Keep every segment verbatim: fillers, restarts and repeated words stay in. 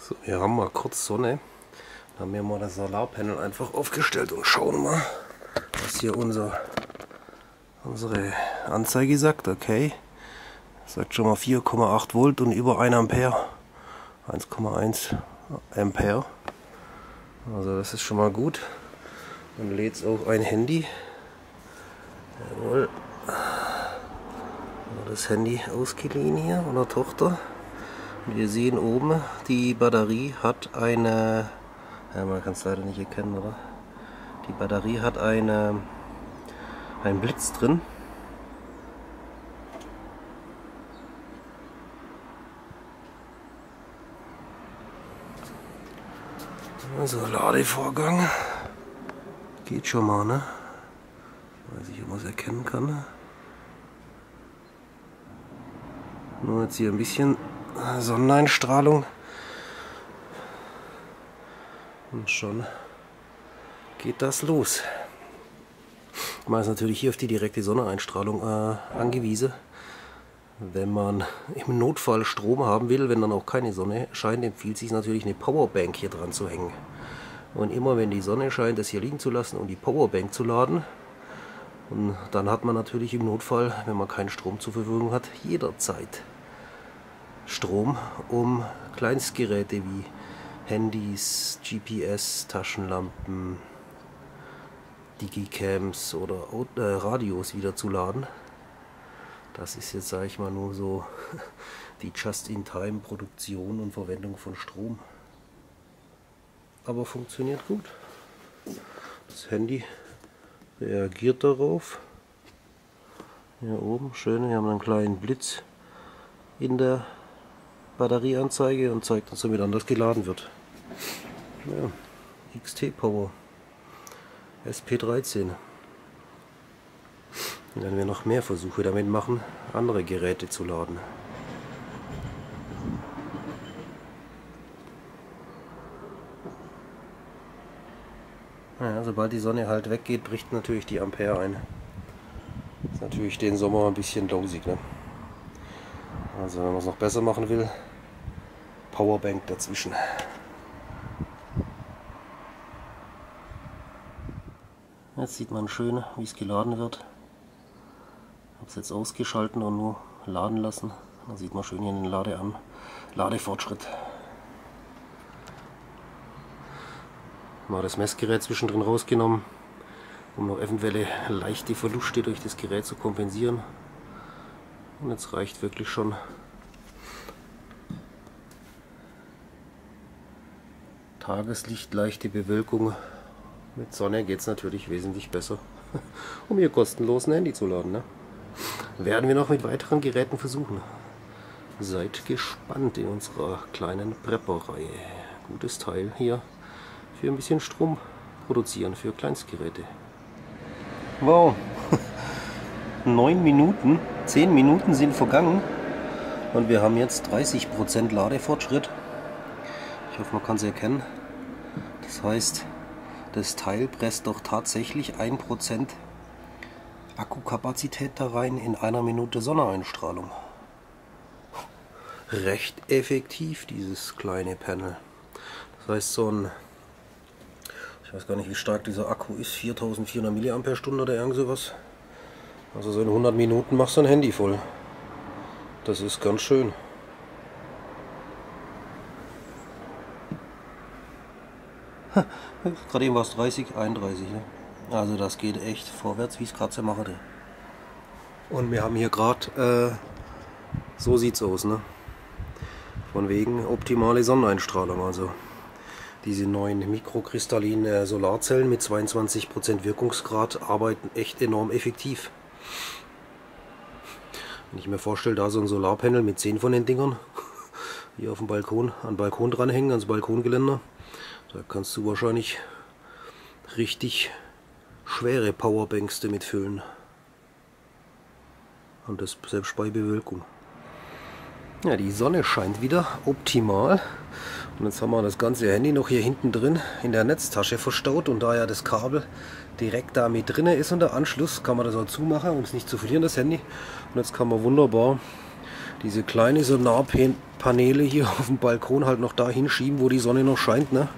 So, wir haben mal kurz Sonne. Dann haben wir mal das Solarpanel einfach aufgestellt und schauen mal, was hier unser, unsere Anzeige sagt. Okay, sagt schon mal vier Komma acht Volt und über ein Ampere. eins Komma eins Ampere. Also das ist schon mal gut. Dann lädt es auch ein Handy. Jawohl. Das Handy ausgeliehen hier von der Tochter. Wir sehen oben, die Batterie hat eine, ja, man kann es leider nicht erkennen, oder? Die Batterie hat eine, einen Blitz drin. Also Ladevorgang geht schon mal, ne? Weiß ich, ob man es erkennen kann. Nur jetzt hier ein bisschen Sonneneinstrahlung und schon geht das los. Man ist natürlich hier auf die direkte Sonneneinstrahlung äh, angewiesen. Wenn man im Notfall Strom haben will, wenn dann auch keine Sonne scheint, empfiehlt sich natürlich eine Powerbank hier dran zu hängen. Und immer wenn die Sonne scheint, das hier liegen zu lassen und die Powerbank zu laden. Und dann hat man natürlich im Notfall, wenn man keinen Strom zur Verfügung hat, jederzeit Strom, um Kleinstgeräte wie Handys, G P S, Taschenlampen, Digicams oder äh, Radios wieder zu laden. Das ist jetzt, sage ich mal, nur so die Just-in-Time-Produktion und Verwendung von Strom. Aber funktioniert gut. Das Handy reagiert darauf. Hier oben, schön, wir haben einen kleinen Blitz in der Batterieanzeige und zeigt uns somit an, dass geladen wird. Ja, X T Power S P dreizehn. Dann werden wir noch mehr Versuche damit machen, andere Geräte zu laden. Ja, sobald die Sonne halt weggeht, bricht natürlich die Ampere ein. Das ist natürlich den Sommer ein bisschen lausig, ne? Also wenn man es noch besser machen will, Powerbank dazwischen. Jetzt sieht man schön, wie es geladen wird. Ich habe es jetzt ausgeschalten und nur laden lassen. Da sieht man schön hier den Lade an. Ladefortschritt. Mal das Messgerät zwischendrin rausgenommen, um noch eventuelle leichte Verluste durch das Gerät zu kompensieren. Und jetzt reicht wirklich schon Tageslicht, leichte Bewölkung. Mit Sonne geht es natürlich wesentlich besser, um hier kostenlos ein Handy zu laden. Ne? Werden wir noch mit weiteren Geräten versuchen. Seid gespannt in unserer kleinen Prepper-Reihe. Gutes Teil hier für ein bisschen Strom produzieren für Kleinstgeräte. Wow! neun Minuten, zehn Minuten sind vergangen und wir haben jetzt dreißig Prozent Ladefortschritt. Ich hoffe, man kann es erkennen. Das heißt, das Teil presst doch tatsächlich ein Prozent Akkukapazität da rein in einer Minute Sonneneinstrahlung. Recht effektiv, dieses kleine Panel. Das heißt, so ein, ich weiß gar nicht, wie stark dieser Akku ist, viertausendvierhundert Milliampere-Stunden oder irgend sowas. Also so in hundert Minuten machst du ein Handy voll. Das ist ganz schön. Gerade eben war es dreißig, einunddreißig. Ne? Also das geht echt vorwärts, wie es gerade so machte. Und wir haben hier gerade, äh, so sieht's aus, ne? Von wegen optimale Sonneneinstrahlung. Also diese neuen mikrokristallinen Solarzellen mit zweiundzwanzig Prozent Wirkungsgrad arbeiten echt enorm effektiv. Wenn ich mir vorstelle, da so ein Solarpanel mit zehn von den Dingern hier auf dem Balkon, an den Balkon dranhängen, ans Balkongeländer, da kannst du wahrscheinlich richtig schwere Powerbanks damit füllen. Und das selbst bei Bewölkung. Ja, die Sonne scheint wieder optimal. Und jetzt haben wir das ganze Handy noch hier hinten drin in der Netztasche verstaut. Und da ja das Kabel direkt da mit drin ist und der Anschluss, kann man das auch zumachen, um es nicht zu verlieren, das Handy. Und jetzt kann man wunderbar diese kleine Solarpaneele hier auf dem Balkon halt noch da hinschieben, wo die Sonne noch scheint, ne?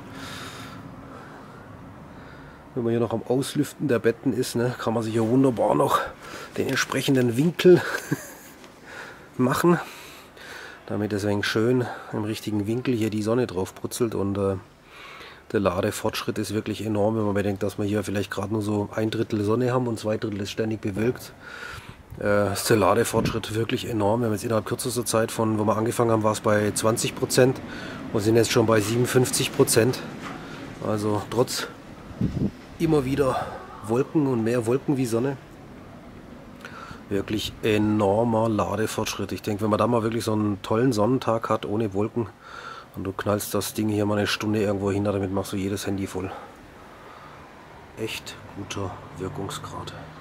Wenn man hier noch am Auslüften der Betten ist, ne, kann man sich ja wunderbar noch den entsprechenden Winkel machen, damit es ein wenig schön im richtigen Winkel hier die Sonne drauf putzelt. Und äh, der Ladefortschritt ist wirklich enorm, wenn man bedenkt, dass wir hier vielleicht gerade nur so ein Drittel Sonne haben und zwei Drittel ist ständig bewölkt. Äh, ist der Ladefortschritt wirklich enorm. Wir haben jetzt innerhalb kürzester Zeit, von wo wir angefangen haben, war es bei zwanzig Prozent und sind jetzt schon bei siebenundfünfzig Prozent. Also trotz immer wieder Wolken und mehr Wolken wie Sonne. Wirklich enormer Ladefortschritt. Ich denke, wenn man da mal wirklich so einen tollen Sonnentag hat, ohne Wolken, und du knallst das Ding hier mal eine Stunde irgendwo hin, damit machst du jedes Handy voll. Echt guter Wirkungsgrad.